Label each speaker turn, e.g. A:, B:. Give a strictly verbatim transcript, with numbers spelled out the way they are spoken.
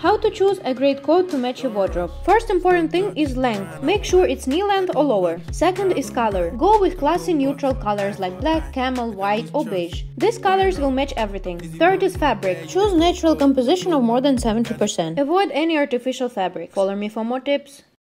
A: How to choose a great coat to match your wardrobe. First important thing is length. Make sure it's knee length or lower. Second is color. Go with classy neutral colors like black, camel, white or beige. These colors will match everything. Third is fabric. Choose natural composition of more than seventy percent. Avoid any artificial fabric. Follow me for more tips.